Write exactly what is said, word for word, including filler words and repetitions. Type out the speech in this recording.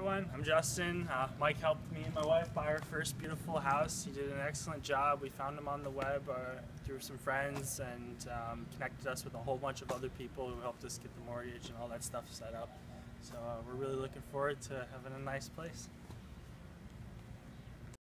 everyone, I'm Justin. Uh, Mike helped me and my wife buy our first beautiful house. He did an excellent job. We found him on the web uh, through some friends and um, connected us with a whole bunch of other people who helped us get the mortgage and all that stuff set up. So uh, we're really looking forward to having a nice place.